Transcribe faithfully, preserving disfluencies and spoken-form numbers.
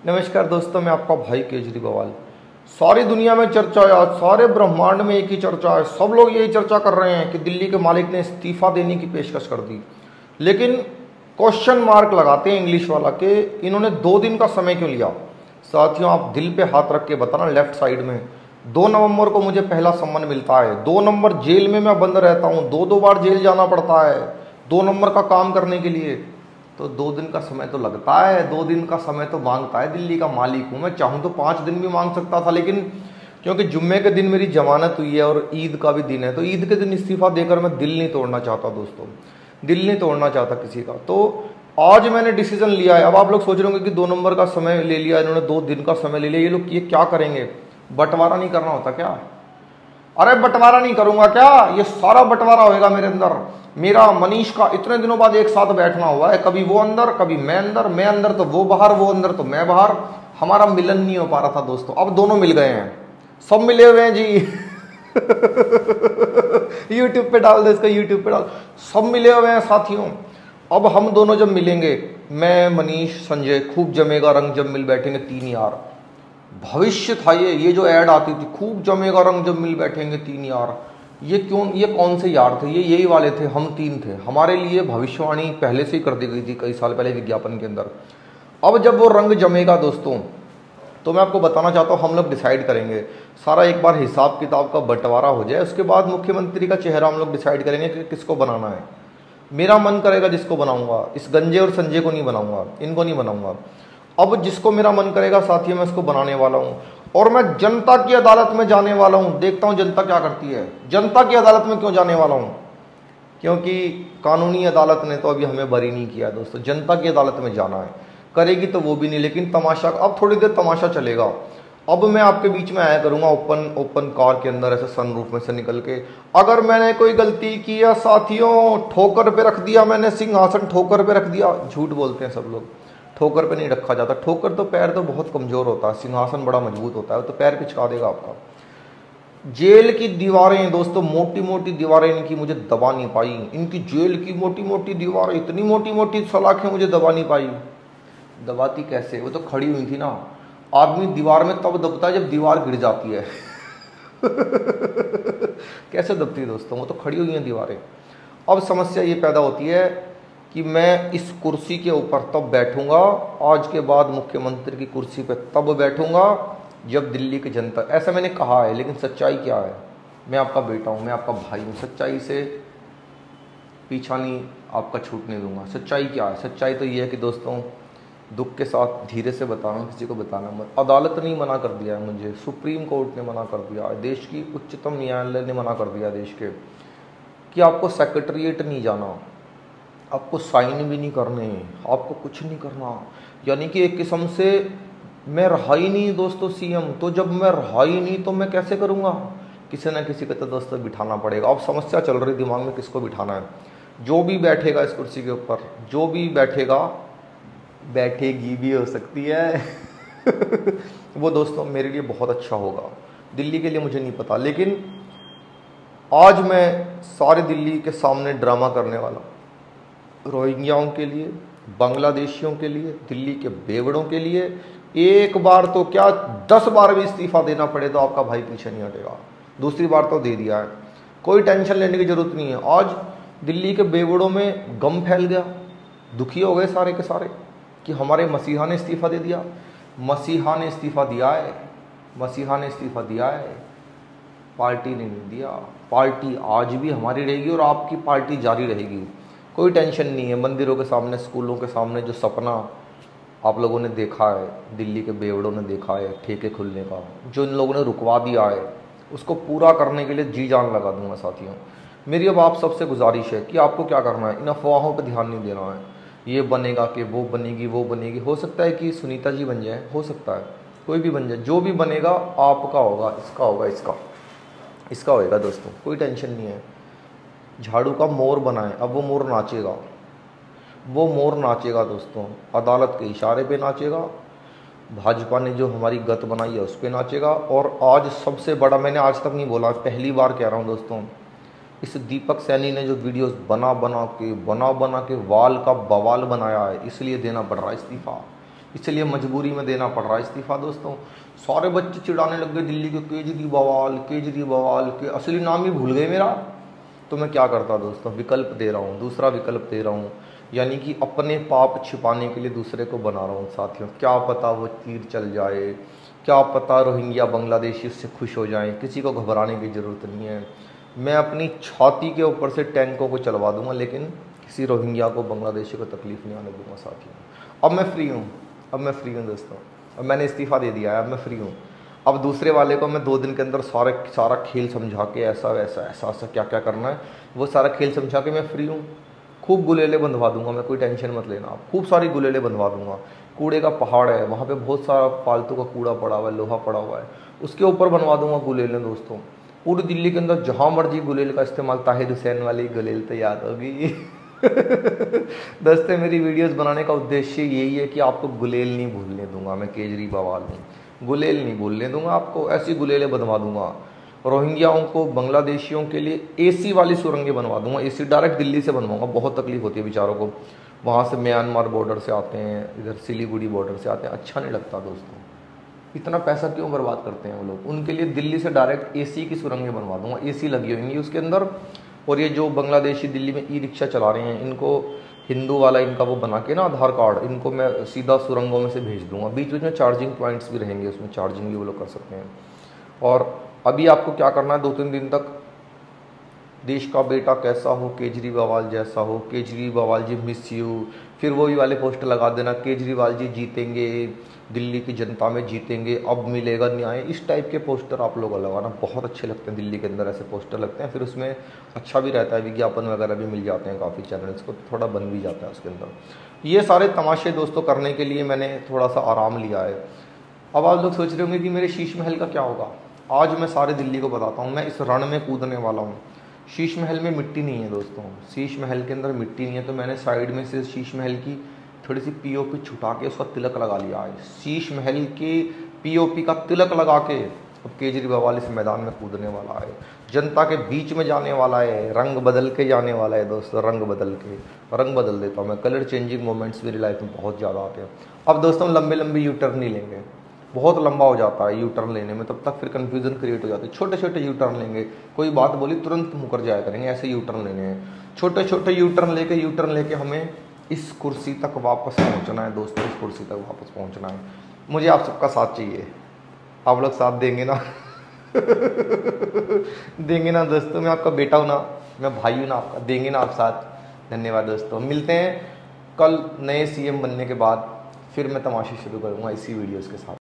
नमस्कार दोस्तों, मैं आपका भाई केजरीवाल। सारी दुनिया में चर्चा है, आज सारे ब्रह्मांड में एक ही चर्चा है। सब लोग यही चर्चा कर रहे हैं कि दिल्ली के मालिक ने इस्तीफा देने की पेशकश कर दी, लेकिन क्वेश्चन मार्क लगाते हैं इंग्लिश वाला कि इन्होंने दो दिन का समय क्यों लिया। साथियों, आप दिल पे हाथ रख के बताना, लेफ्ट साइड में दो नवंबर को मुझे पहला सम्मन मिलता है। दो नंबर जेल में मैं बंद रहता हूँ, दो दो बार जेल जाना पड़ता है दो नंबर का काम करने के लिए। तो दो दिन का समय तो लगता है, दो दिन का समय तो मांगता है। दिल्ली का मालिक हूँ मैं, चाहूँ तो पाँच दिन भी मांग सकता था, लेकिन क्योंकि जुम्मे के दिन मेरी जमानत हुई है और ईद का भी दिन है, तो ईद के दिन इस्तीफा देकर मैं दिल नहीं तोड़ना चाहता दोस्तों, दिल नहीं तोड़ना चाहता किसी का। तो आज मैंने डिसीजन लिया है। अब आप लोग सोच रहे होंगे कि दो नंबर का समय ले लिया इन्होंने, दो दिन का समय ले लिया, ये लोग ये क्या करेंगे? बंटवारा नहीं करना होता क्या? अरे बंटवारा नहीं करूंगा क्या? ये सारा बंटवारा होएगा मेरे अंदर। मेरा मनीष का इतने दिनों बाद एक साथ बैठना हुआ है, कभी वो अंदर कभी मैं अंदर, मैं अंदर तो वो बाहर, वो अंदर तो मैं बाहर। हमारा मिलन नहीं हो पा रहा था दोस्तों, अब दोनों मिल गए हैं, सब मिले हुए हैं जी। यूट्यूब पे डाल दे इसको, यूट्यूब पे डाल, सब मिले हुए हैं साथियों। अब हम दोनों जब मिलेंगे, मैं मनीष संजय, खूब जमेगा रंग जब मिल बैठेंगे तीन यार। भविष्य था ये ये जो ऐड आती थी, खूब जमेगा रंग जब मिल बैठेंगे तीन यार। ये क्यों, ये कौन से यार थे? ये यही वाले थे, हम तीन थे। हमारे लिए भविष्यवाणी पहले से ही कर दी गई थी कई साल पहले विज्ञापन के अंदर। अब जब वो रंग जमेगा दोस्तों, तो मैं आपको बताना चाहता हूँ, हम लोग डिसाइड करेंगे सारा, एक बार हिसाब किताब का बंटवारा हो जाए, उसके बाद मुख्यमंत्री का चेहरा हम लोग डिसाइड करेंगे कि किसको बनाना है। मेरा मन करेगा जिसको बनाऊंगा, इस गंजे और संजय को नहीं बनाऊंगा, इनको नहीं बनाऊंगा। अब जिसको मेरा मन करेगा साथियों, मैं उसको बनाने वाला हूं, और मैं जनता की अदालत में जाने वाला हूं। देखता हूं जनता क्या करती है। जनता की अदालत में क्यों जाने वाला हूं? क्योंकि कानूनी अदालत ने तो अभी हमें बरी नहीं किया दोस्तों, जनता की अदालत में जाना है। करेगी तो वो भी नहीं, लेकिन तमाशा, अब थोड़ी देर तमाशा चलेगा। अब मैं आपके बीच में आया करूंगा ओपन ओपन कार के अंदर, ऐसे सनरूफ में से निकल के। अगर मैंने कोई गलती किया साथियों, ठोकर पे रख दिया मैंने सिंहासन, ठोकर पे रख दिया। झूठ बोलते हैं सब लोग, ठोकर पे नहीं रखा जाता। ठोकर तो पैर तो बहुत कमजोर होता है, सिंहासन बड़ा मजबूत होता है, तो पैर पिचका देगा आपका। जेल की दीवारें दोस्तों, मोटी मोटी दीवारें इनकी मुझे दबा नहीं पाई। इनकी जेल की मोटी मोटी दीवारें, इतनी मोटी मोटी सलाखें मुझे दबा नहीं पाई। दबाती कैसे? वो तो खड़ी हुई थी ना। आदमी दीवार में तब दबता है जब दीवार गिर जाती है। कैसे दबती है दोस्तों? वो तो खड़ी हुई हैं दीवारें। अब समस्या ये पैदा होती है कि मैं इस कुर्सी के ऊपर तब बैठूंगा, आज के बाद मुख्यमंत्री की कुर्सी पे तब बैठूंगा जब दिल्ली की जनता, ऐसा मैंने कहा है, लेकिन सच्चाई क्या है? मैं आपका बेटा हूं, मैं आपका भाई हूं, सच्चाई से पीछा नहीं आपका छूटने दूंगा। सच्चाई क्या है? सच्चाई तो ये है कि दोस्तों, दुख के साथ धीरे से बताना, किसी को बताना मत। अदालत ने मना कर दिया है मुझे, सुप्रीम कोर्ट ने मना कर दिया है, देश की उच्चतम न्यायालय ने मना कर दिया देश के, कि आपको सेक्रेटरिएट नहीं जाना, आपको साइन भी नहीं करने, आपको कुछ नहीं करना। यानी कि एक किस्म से मैं रहा ही नहीं दोस्तों सीएम। तो जब मैं रहा ही नहीं तो मैं कैसे करूँगा? किसी न किसी को तो दोस्तों बिठाना पड़ेगा। अब समस्या चल रही दिमाग में, किसको बिठाना है। जो भी बैठेगा इस कुर्सी के ऊपर, जो भी बैठेगा, बैठेगी भी हो सकती है वो दोस्तों मेरे लिए बहुत अच्छा होगा। दिल्ली के लिए मुझे नहीं पता, लेकिन आज मैं सारे दिल्ली के सामने ड्रामा करने वाला हूँ। रोहिंग्याओं के लिए, बांग्लादेशियों के लिए, दिल्ली के बेवड़ों के लिए। एक बार तो क्या, दस बार भी इस्तीफा देना पड़े तो आपका भाई पीछे नहीं हटेगा। दूसरी बार तो दे दिया है, कोई टेंशन लेने की जरूरत नहीं है। आज दिल्ली के बेवड़ों में गम फैल गया, दुखी हो गए सारे के सारे कि हमारे मसीहा ने इस्तीफा दे दिया। मसीहा ने इस्तीफा दिया है, मसीहा ने इस्तीफा दिया है, पार्टी ने नहीं दिया। पार्टी आज भी हमारी रहेगी और आपकी पार्टी जारी रहेगी, कोई टेंशन नहीं है। मंदिरों के सामने, स्कूलों के सामने जो सपना आप लोगों ने देखा है, दिल्ली के बेवड़ों ने देखा है ठेके खुलने का, जो इन लोगों ने रुकवा दिया है, उसको पूरा करने के लिए जी जान लगा दूंगा साथियों। मेरी अब आप सबसे गुजारिश है कि आपको क्या करना है, इन अफवाहों पर ध्यान नहीं देना है। ये बनेगा कि वो बनेगी, वो बनेगी, हो सकता है कि सुनीता जी बन जाए, हो सकता है कोई भी बन जाए, जो भी बनेगा आपका होगा, इसका होगा, इसका इसका होएगा दोस्तों, कोई टेंशन नहीं है। झाड़ू का मोर बनाए, अब वो मोर नाचेगा, वो मोर नाचेगा दोस्तों, अदालत के इशारे पे नाचेगा, भाजपा ने जो हमारी गत बनाई है उस पर नाचेगा। और आज सबसे बड़ा, मैंने आज तक नहीं बोला, पहली बार कह रहा हूँ दोस्तों, इस दीपक सैनी ने जो वीडियोस बना बना के बना बना के वाल का बवाल बनाया है, इसलिए देना पड़ रहा है इस्तीफा। इसलिए मजबूरी में देना पड़ रहा है इस्तीफ़ा दोस्तों। सारे बच्चे चिढ़ाने लग गए दिल्ली के, केजरीवाल केजरीवाल के असली नाम ही भूल गए मेरा। तो मैं क्या करता दोस्तों, विकल्प दे रहा हूँ, दूसरा विकल्प दे रहा हूँ, यानी कि अपने पाप छिपाने के लिए दूसरे को बना रहा हूँ साथियों। क्या पता वो तीर चल जाए, क्या पता रोहिंग्या बांग्लादेशी उससे खुश हो जाएं, किसी को घबराने की ज़रूरत नहीं है। मैं अपनी छाती के ऊपर से टैंकों को चलवा दूंगा, लेकिन किसी रोहिंग्या को बांग्लादेशी को तकलीफ नहीं आने दूंगा साथियों। अब मैं फ्री हूँ, अब मैं फ्री हूँ दोस्तों, अब मैंने इस्तीफ़ा दे दिया है, अब मैं फ्री हूँ। अब दूसरे वाले को मैं दो दिन के अंदर सारे सारा खेल समझा के ऐसा वैसा ऐसा ऐसा क्या क्या करना है वो सारा खेल समझा के मैं फ्री हूँ। खूब गुलेले बंधवा दूंगा मैं, कोई टेंशन मत लेना आप, खूब सारी गुलेले बंधवा दूंगा। कूड़े का पहाड़ है वहाँ पे, बहुत सारा फालतू का कूड़ा पड़ा हुआ है, लोहा पड़ा हुआ है, उसके ऊपर बनवा दूंगा गुलेले दोस्तों। पूरी दिल्ली के अंदर जहाँ मर्जी गुलेल का इस्तेमाल, ताहिर हुसैन वाली गुलेल तो याद होगी। दोस्तों मेरी वीडियोस बनाने का उद्देश्य यही है कि आपको गुलेल नहीं भूलने दूंगा, मैं केजरीवाल हूँ, गुलेल नहीं भूलने दूंगा आपको, ऐसी गुलेलें बनवा दूंगा। रोहिंग्याओं को, बांग्लादेशियों के लिए एसी वाली सुरंगें बनवा दूंगा, एसी डायरेक्ट दिल्ली से बनवाऊंगा। बहुत तकलीफ होती है बेचारों को, वहाँ से म्यांमार बॉर्डर से आते हैं, इधर सिलीगुड़ी बॉर्डर से आते हैं, अच्छा नहीं लगता दोस्तों। इतना पैसा क्यों बर्बाद करते हैं वो लोग, उनके लिए दिल्ली से डायरेक्ट एसी की सुरंगें बनवा दूंगा, एसी लगी होंगी उसके अंदर। और ये जो बांग्लादेशी दिल्ली में ई रिक्शा चला रहे हैं, इनको हिंदू वाला इनका वो बना के ना आधार कार्ड, इनको मैं सीधा सुरंगों में से भेज दूंगा। बीच बीच में चार्जिंग पॉइंट्स भी रहेंगे, उसमें चार्जिंग भी वो लोग कर सकते हैं। और अभी आपको क्या करना है, दो तीन दिन तक देश का बेटा कैसा हो, केजरीवाल जैसा हो, केजरीवाल जी मिस यू, फिर वही वाले पोस्टर लगा देना, केजरीवाल जी जीतेंगे, दिल्ली की जनता में जीतेंगे, अब मिलेगा न्याय, इस टाइप के पोस्टर आप लोगों को लगाना, बहुत अच्छे लगते हैं। दिल्ली के अंदर ऐसे पोस्टर लगते हैं, फिर उसमें अच्छा भी रहता है, विज्ञापन वगैरह भी मिल जाते हैं काफ़ी चैनल्स को, थोड़ा बन भी जाता है उसके अंदर। ये सारे तमाशे दोस्तों करने के लिए मैंने थोड़ा सा आराम लिया है। अब आप लोग सोच रहे होंगे कि मेरे शीश महल का क्या होगा। आज मैं सारे दिल्ली को बताता हूँ, मैं इस रण में कूदने वाला हूँ। शीश महल में मिट्टी नहीं है दोस्तों, शीश महल के अंदर मिट्टी नहीं है, तो मैंने साइड में से शीश महल की थोड़ी सी पीओपी छुटा के उसका तिलक लगा लिया है। शीश महल के पीओपी का तिलक लगा के अब केजरीवाल इस मैदान में कूदने वाला है, जनता के बीच में जाने वाला है, रंग बदल के जाने वाला है दोस्तों, रंग बदल के, रंग बदल देता हूँ मैं। कलर चेंजिंग मोमेंट्स मेरी लाइफ में बहुत ज़्यादा आते हैं। अब दोस्तों लंबे लंबे यू टर्न नहीं लेंगे, बहुत लंबा हो जाता है यू टर्न लेने में, तब तक फिर कन्फ्यूजन क्रिएट हो जाती है। छोटे छोटे यू टर्न लेंगे, कोई बात बोली तुरंत मुकर जाया करेंगे, ऐसे यू टर्न लेने हैं। छोटे छोटे यू टर्न लेके यू टर्न लेके हमें इस कुर्सी तक वापस पहुंचना है दोस्तों, इस कुर्सी तक वापस पहुंचना है। मुझे आप सबका साथ चाहिए, आप लोग साथ देंगे ना? देंगे ना दोस्तों? मैं आपका बेटा हूँ ना, मैं भाई हूँ ना आपका, देंगे ना आप साथ? धन्यवाद दोस्तों, मिलते हैं कल नए सीएम बनने के बाद, फिर मैं तमाशे शुरू करूँगा इसी वीडियोज़ के साथ।